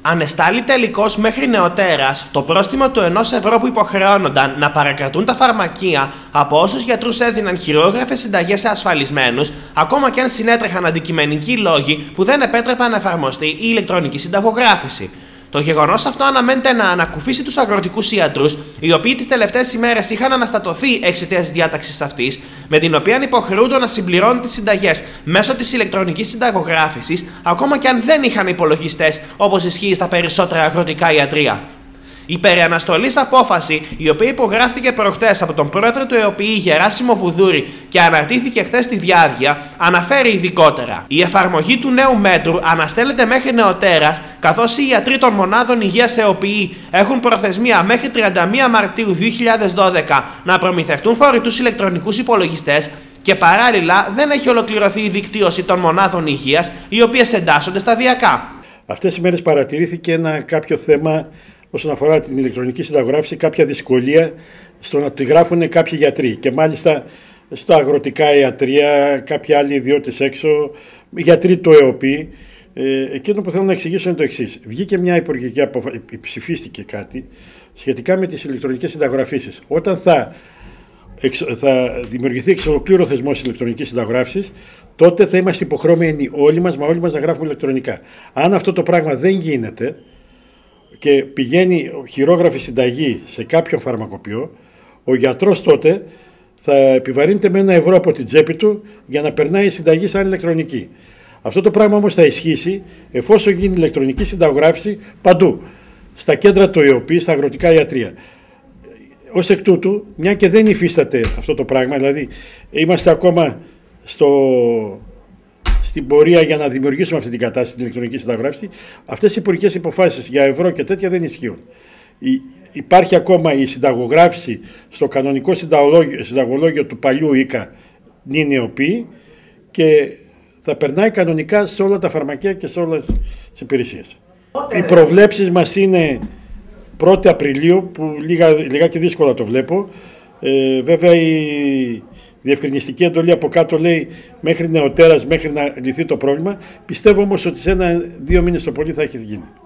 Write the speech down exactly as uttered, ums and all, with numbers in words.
Ανεστάλλει τελικώς μέχρι νεοτέρας το πρόστιμο του ενός ευρώ που υποχρεώνονταν να παρακρατούν τα φαρμακεία από όσους γιατρούς έδιναν χειρόγραφες συνταγές σε ασφαλισμένους, ακόμα και αν συνέτρεχαν αντικειμενικοί λόγοι που δεν επέτρεπαν να εφαρμοστεί η ηλεκτρονική συνταγογράφηση. Το γεγονός αυτό αναμένεται να ανακουφίσει τους αγροτικούς ιατρούς, οι οποίοι τις τελευταίες ημέρες είχαν αναστατωθεί εξαιτίας της διάταξης αυτής, με την οποία υποχρεούνται να συμπληρώνουν τις συνταγές μέσω της ηλεκτρονικής συνταγογράφησης, ακόμα και αν δεν είχαν υπολογιστές, όπως ισχύει στα περισσότερα αγροτικά ιατρεία. Η περιαναστολής απόφαση, η οποία υπογράφηκε προχτές από τον πρόεδρο του ΕΟΠΗ Γεράσιμο Βουδούρη και αναρτήθηκε χθες στη Διάδεια, αναφέρει ειδικότερα. Η εφαρμογή του νέου μέτρου αναστέλλεται μέχρι νεοτέρας, καθώς οι ιατροί των μονάδων υγείας ΕΟΠΗ έχουν προθεσμία μέχρι τριάντα μία Μαρτίου δύο χιλιάδες δώδεκα να προμηθευτούν φορητούς ηλεκτρονικούς υπολογιστές και παράλληλα δεν έχει ολοκληρωθεί η δικτύωση των μονάδων υγείας, οι οποίες εντάσσονται σταδιακά. Αυτές οι μέρες παρατηρήθηκε ένα κάποιο θέμα όσον αφορά την ηλεκτρονική συνταγογράφηση, κάποια δυσκολία στο να τη γράφουν κάποιοι γιατροί και μάλιστα στα αγροτικά ιατρεία, κάποιοι άλλοι ιδιώτες έξω, γιατροί του ΕΟΠΗ. Ε, εκείνο που θέλω να εξηγήσω είναι το εξής. Βγήκε μια υπουργική αποφάση, ψηφίστηκε κάτι σχετικά με τις ηλεκτρονικές συνταγογραφήσεις. Όταν θα, εξ, θα δημιουργηθεί εξ ολοκλήρου θεσμός ηλεκτρονικής συνταγογράφησης, τότε θα είμαστε υποχρεωμένοι όλοι μας, μα όλοι μας να γράφουμε ηλεκτρονικά. Αν αυτό το πράγμα δεν γίνεται και πηγαίνει χειρόγραφη συνταγή σε κάποιον φαρμακοποιό, ο γιατρός τότε θα επιβαρύνεται με ένα ευρώ από την τσέπη του για να περνάει η συνταγή σαν ηλεκτρονική. Αυτό το πράγμα όμως θα ισχύσει εφόσον γίνει ηλεκτρονική συνταγογράφηση παντού, στα κέντρα του ΕΟΠΗ, στα αγροτικά ιατρεία. Ως εκ τούτου, μια και δεν υφίσταται αυτό το πράγμα, δηλαδή είμαστε ακόμα στο... στην πορεία για να δημιουργήσουμε αυτή την κατάσταση, την ηλεκτρονική συνταγογράφηση, αυτές οι υπουργικές αποφάσεις για ευρώ και τέτοια δεν ισχύουν. Υπάρχει ακόμα η συνταγογράφηση στο κανονικό συνταγολόγιο, συνταγολόγιο του παλιού ΙΚΑ νυν ΕΟΠΗ και θα περνάει κανονικά σε όλα τα φαρμακεία και σε όλες τις υπηρεσίες. Οι προβλέψεις μας είναι πρώτη Απριλίου, που λίγα, λιγάκι δύσκολα το βλέπω. Ε, βέβαια η διευκρινιστική εντολή από κάτω λέει μέχρι νεοτέρας, μέχρι να λυθεί το πρόβλημα. Πιστεύω όμως ότι σε ένα-δύο μήνες το πολύ θα έχει γίνει.